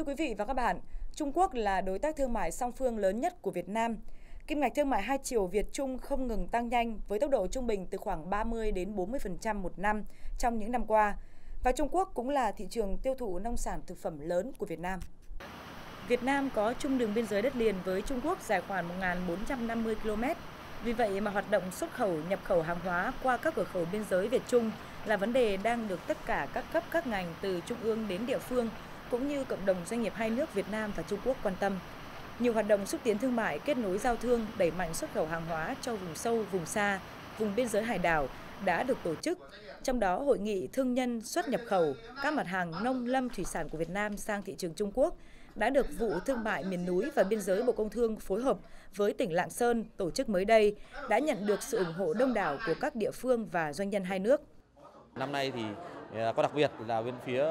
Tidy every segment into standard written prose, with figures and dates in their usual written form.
Thưa quý vị và các bạn, Trung Quốc là đối tác thương mại song phương lớn nhất của Việt Nam. Kim ngạch thương mại hai chiều Việt-Trung không ngừng tăng nhanh với tốc độ trung bình từ khoảng 30 đến 40% một năm trong những năm qua. Và Trung Quốc cũng là thị trường tiêu thụ nông sản thực phẩm lớn của Việt Nam. Việt Nam có chung đường biên giới đất liền với Trung Quốc dài khoảng 1.450 km. Vì vậy mà hoạt động xuất khẩu, nhập khẩu hàng hóa qua các cửa khẩu biên giới Việt-Trung là vấn đề đang được tất cả các cấp các ngành từ trung ương đến địa phương cũng như cộng đồng doanh nghiệp hai nước Việt Nam và Trung Quốc quan tâm. Nhiều hoạt động xúc tiến thương mại, kết nối giao thương, đẩy mạnh xuất khẩu hàng hóa cho vùng sâu, vùng xa, vùng biên giới hải đảo đã được tổ chức. Trong đó, hội nghị thương nhân xuất nhập khẩu các mặt hàng nông lâm thủy sản của Việt Nam sang thị trường Trung Quốc đã được Vụ Thương mại miền núi và biên giới Bộ Công Thương phối hợp với tỉnh Lạng Sơn tổ chức mới đây, đã nhận được sự ủng hộ đông đảo của các địa phương và doanh nhân hai nước. Năm nay thì có đặc biệt là bên phía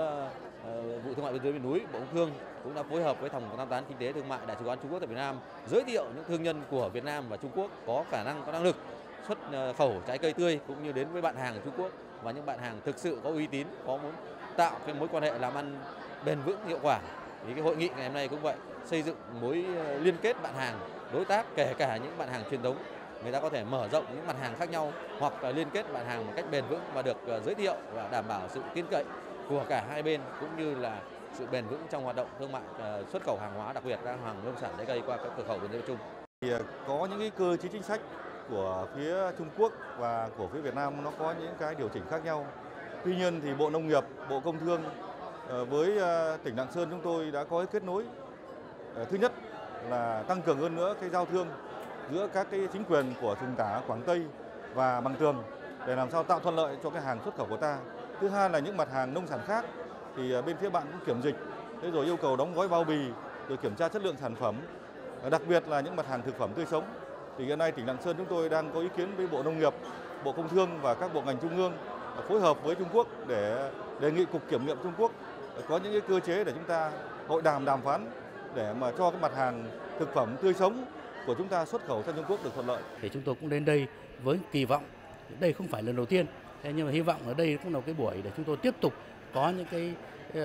Vụ Thương mại biên giới miền núi, Bộ Công Thương cũng đã phối hợp với Phòng Tham tán Kinh tế Thương mại Đại sứ quán Trung Quốc tại Việt Nam giới thiệu những thương nhân của Việt Nam và Trung Quốc có khả năng, có năng lực xuất khẩu trái cây tươi cũng như đến với bạn hàng của Trung Quốc và những bạn hàng thực sự có uy tín, có muốn tạo cái mối quan hệ làm ăn bền vững, hiệu quả. Thì cái hội nghị ngày hôm nay cũng vậy, xây dựng mối liên kết bạn hàng, đối tác, kể cả những bạn hàng truyền thống, người ta có thể mở rộng những mặt hàng khác nhau hoặc là liên kết bạn hàng một cách bền vững và được giới thiệu và đảm bảo sự tin cậy của cả hai bên cũng như là sự bền vững trong hoạt động thương mại xuất khẩu hàng hóa, đặc biệt là hàng nông sản trái cây qua các cửa khẩu biên giới chung. Thì có những cái cơ chế chính sách của phía Trung Quốc và của phía Việt Nam nó có những cái điều chỉnh khác nhau. Tuy nhiên thì Bộ Nông nghiệp, Bộ Công Thương với tỉnh Lạng Sơn chúng tôi đã có cái kết nối. Thứ nhất là tăng cường hơn nữa cái giao thương giữa các cái chính quyền của Thường Tả, Quảng Tây và Bằng Tường để làm sao tạo thuận lợi cho cái hàng xuất khẩu của ta. Thứ hai là những mặt hàng nông sản khác thì bên phía bạn cũng kiểm dịch, thế rồi yêu cầu đóng gói bao bì, rồi kiểm tra chất lượng sản phẩm, đặc biệt là những mặt hàng thực phẩm tươi sống. Thì hiện nay tỉnh Lạng Sơn chúng tôi đang có ý kiến với Bộ Nông nghiệp, Bộ Công Thương và các bộ ngành trung ương phối hợp với Trung Quốc để đề nghị Cục Kiểm nghiệm Trung Quốc có những cái cơ chế để chúng ta hội đàm đàm phán để mà cho cái mặt hàng thực phẩm tươi sống của chúng ta xuất khẩu sang Trung Quốc được thuận lợi. Thì chúng tôi cũng đến đây với kỳ vọng, đây không phải lần đầu tiên, nhưng mà hy vọng ở đây cũng là cái buổi để chúng tôi tiếp tục có những cái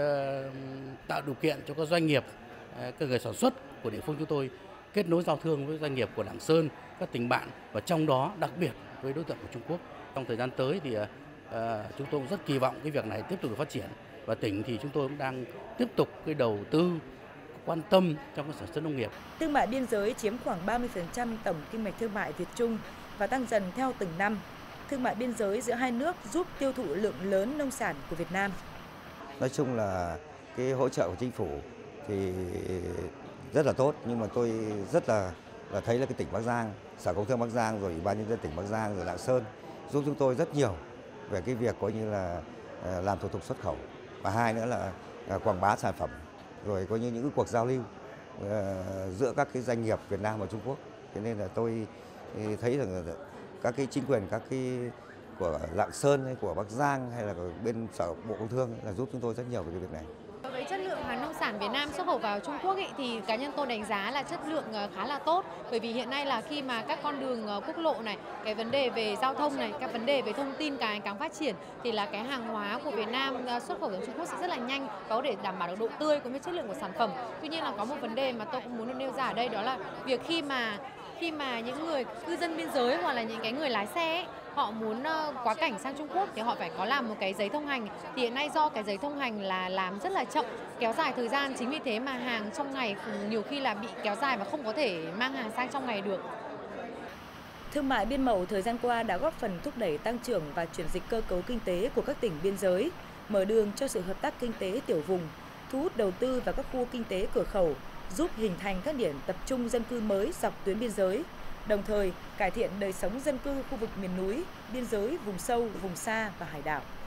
tạo điều kiện cho các doanh nghiệp, các người sản xuất của địa phương chúng tôi kết nối giao thương với doanh nghiệp của Lạng Sơn, các tỉnh bạn và trong đó đặc biệt với đối tượng của Trung Quốc. Trong thời gian tới thì chúng tôi cũng rất kỳ vọng cái việc này tiếp tục được phát triển và tỉnh thì chúng tôi cũng đang tiếp tục cái đầu tư quan tâm trong cái sản xuất nông nghiệp. Thương mại biên giới chiếm khoảng 30% tổng kim ngạch thương mại Việt-Trung và tăng dần theo từng năm. Thương mại biên giới giữa hai nước giúp tiêu thụ lượng lớn nông sản của Việt Nam. Nói chung là cái hỗ trợ của chính phủ thì rất là tốt, nhưng mà tôi rất là thấy là cái tỉnh Bắc Giang, Sở Công Thương Bắc Giang rồi Ủy ban nhân dân tỉnh Bắc Giang rồi Lạng Sơn giúp chúng tôi rất nhiều về cái việc coi như là làm thủ tục xuất khẩu và hai nữa là quảng bá sản phẩm rồi coi như những cái cuộc giao lưu giữa các cái doanh nghiệp Việt Nam và Trung Quốc. Thế nên là tôi thấy rằng là các cái chính quyền các cái của Lạng Sơn hay của Bắc Giang hay là của bên Sở Bộ Công Thương là giúp chúng tôi rất nhiều về cái việc này. Với chất lượng hàng nông sản Việt Nam xuất khẩu vào Trung Quốc thì cá nhân tôi đánh giá là chất lượng khá là tốt, bởi vì hiện nay là khi mà các con đường quốc lộ này, cái vấn đề về giao thông này, các vấn đề về thông tin càng phát triển thì là cái hàng hóa của Việt Nam xuất khẩu sang Trung Quốc sẽ rất là nhanh, có để đảm bảo được độ tươi cũng như chất lượng của sản phẩm. Tuy nhiên là có một vấn đề mà tôi cũng muốn được nêu ra ở đây, đó là việc khi mà những người cư dân biên giới hoặc là những cái người lái xe ấy, họ muốn quá cảnh sang Trung Quốc thì họ phải có làm một cái giấy thông hành. Thì hiện nay do cái giấy thông hành là làm rất là chậm, kéo dài thời gian, chính vì thế mà hàng trong ngày nhiều khi là bị kéo dài và không có thể mang hàng sang trong ngày được. Thương mại biên mậu thời gian qua đã góp phần thúc đẩy tăng trưởng và chuyển dịch cơ cấu kinh tế của các tỉnh biên giới, mở đường cho sự hợp tác kinh tế tiểu vùng, thu hút đầu tư vào các khu kinh tế cửa khẩu, giúp hình thành các điểm tập trung dân cư mới dọc tuyến biên giới, đồng thời cải thiện đời sống dân cư khu vực miền núi, biên giới, vùng sâu, vùng xa và hải đảo.